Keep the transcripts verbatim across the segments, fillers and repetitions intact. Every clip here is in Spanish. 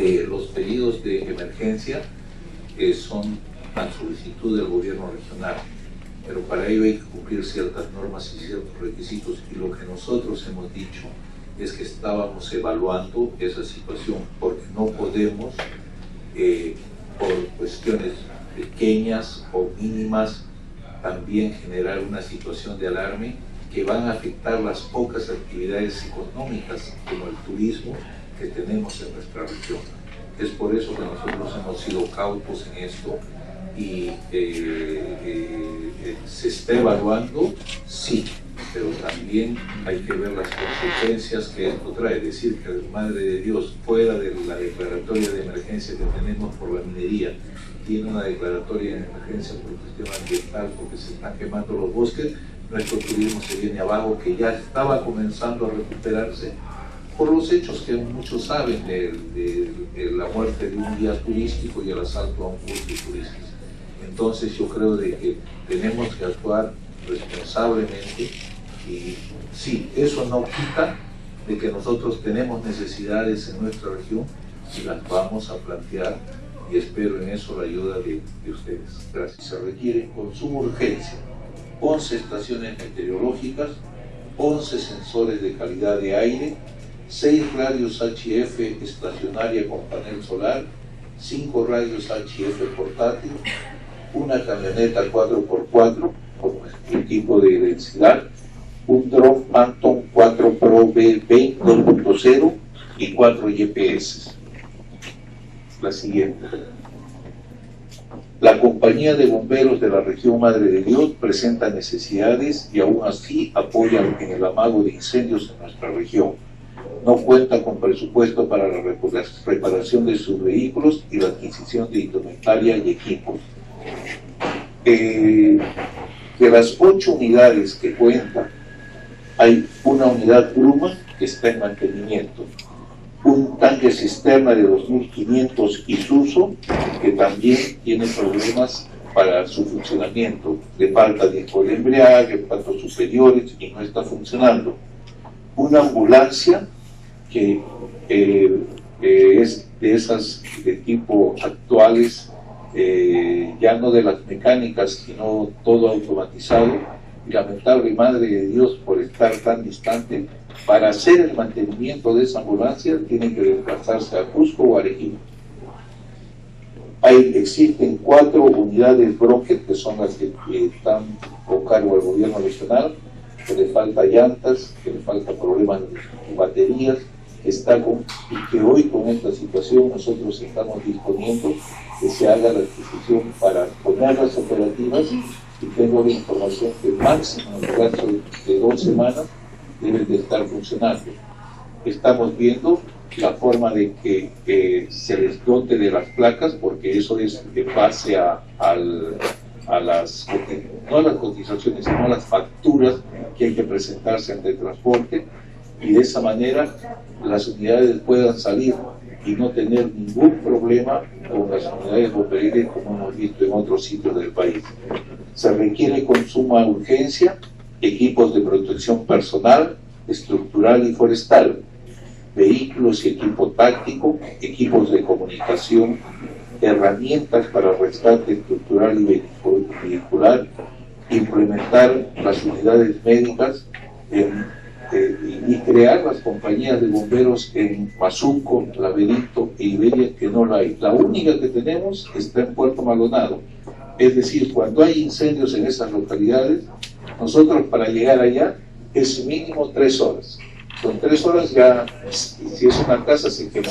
Eh, los pedidos de emergencia eh, son a solicitud del gobierno regional, pero para ello hay que cumplir ciertas normas y ciertos requisitos, y lo que nosotros hemos dicho es que estábamos evaluando esa situación, porque no podemos eh, por cuestiones pequeñas o mínimas también generar una situación de alarme que van a afectar las pocas actividades económicas como el turismo que tenemos en nuestra región. Es por eso que nosotros hemos sido cautos en esto y eh, eh, eh, se está evaluando, sí, pero también hay que ver las consecuencias que esto trae. Es decir, que Madre de Dios, fuera de la declaratoria de emergencia que tenemos por la minería, tiene una declaratoria de emergencia por cuestión ambiental, porque se están quemando los bosques, nuestro turismo se viene abajo, que ya estaba comenzando a recuperarse por los hechos que muchos saben de, de, de la muerte de un guía turístico y el asalto a un bus de turistas. Entonces yo creo de que tenemos que actuar responsablemente, y sí, eso no quita de que nosotros tenemos necesidades en nuestra región y las vamos a plantear, y espero en eso la ayuda de, de ustedes. Gracias. Se requiere con suma urgencia once estaciones meteorológicas, once sensores de calidad de aire, seis radios H F estacionaria con panel solar, cinco radios H F portátil, una camioneta cuatro por cuatro con equipo de densidad, un dron Phantom cuatro Pro B veinte dos punto cero y cuatro G P S. La siguiente. La Compañía de Bomberos de la Región Madre de Dios presenta necesidades y aún así apoya en el amago de incendios en nuestra región. No cuenta con presupuesto para la reparación de sus vehículos y la adquisición de indumentaria y equipos. Eh, de las ocho unidades que cuenta, hay una unidad Gruma que está en mantenimiento, un tanque cisterna de dos mil quinientos Isuzu que también tiene problemas para su funcionamiento, le falta disco de embriague, patos superiores y no está funcionando. Una ambulancia que eh, eh, es de esas de tipo actuales, eh, ya no de las mecánicas, sino todo automatizado, y lamentable Madre de Dios, por estar tan distante, para hacer el mantenimiento de esa ambulancia tiene que desplazarse a Cusco o Arequipa. Hay, existen cuatro unidades Brocket, que son las que, que están con cargo del gobierno regional, que le falta llantas, que le falta problemas de baterías, que está con, y que hoy con esta situación nosotros estamos disponiendo que se haga la adquisición para ponerlas operativas, y tengo la información que máximo en el plazo de dos semanas deben de estar funcionando. Estamos viendo la forma de que eh, se les dote de las placas, porque eso es en base a, al, a las, no a las cotizaciones, sino a las facturas que hay que presentarse ante el transporte, y de esa manera las unidades puedan salir y no tener ningún problema con las unidades bomberiles como hemos visto en otros sitios del país. Se requiere con suma urgencia equipos de protección personal, estructural y forestal, vehículos y equipo táctico, equipos de comunicación, herramientas para rescate estructural y vehicular, implementar las unidades médicas en, eh, y crear las compañías de bomberos en Mazuco, Laberinto e Iberia, que no la hay. La única que tenemos está en Puerto Maldonado. Es decir, cuando hay incendios en esas localidades, nosotros para llegar allá es mínimo tres horas. Con tres horas ya, si es una casa, se quemó.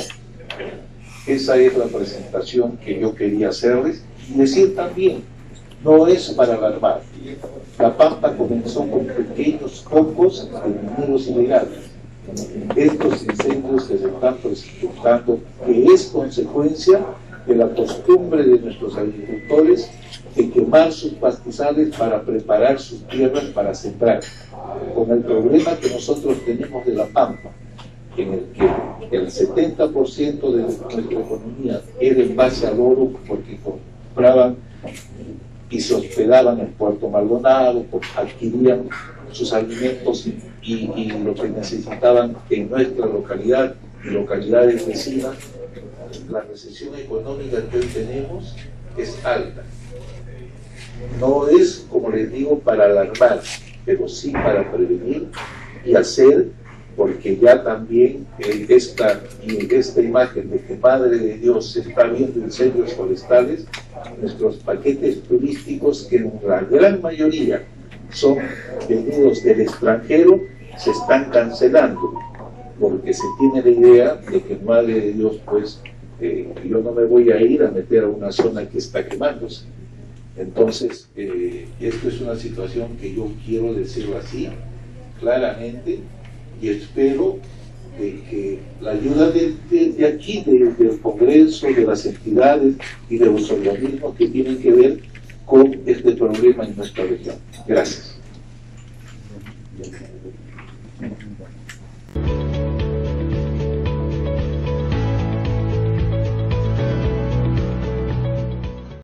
Esa es la presentación que yo quería hacerles. Y decir también, no es para alarmar. La Pampa comenzó con pequeños focos de mineros ilegales. Estos incendios que se están presentando, que es consecuencia de la costumbre de nuestros agricultores de quemar sus pastizales para preparar sus tierras para sembrar, con el problema que nosotros tenemos de la Pampa, en el que el setenta por ciento de nuestra economía era en base al oro, porque compraban y se hospedaban en Puerto Maldonado, adquirían sus alimentos y, y lo que necesitaban en nuestra localidad y localidades vecinas, la recesión económica que hoy tenemos es alta. No es, como les digo, para alarmar, pero sí para prevenir y hacer, porque ya también eh, esta, esta imagen de que Madre de Dios se está viendo incendios forestales, nuestros paquetes turísticos, que en la gran mayoría son venidos del extranjero, se están cancelando, porque se tiene la idea de que Madre de Dios, pues, eh, yo no me voy a ir a meter a una zona que está quemándose. Entonces, eh, esto es una situación que yo quiero decirlo así, claramente, y espero de que la ayuda de, de, de aquí, de, del Congreso, de las entidades y de los organismos que tienen que ver con este problema en nuestra región. Gracias.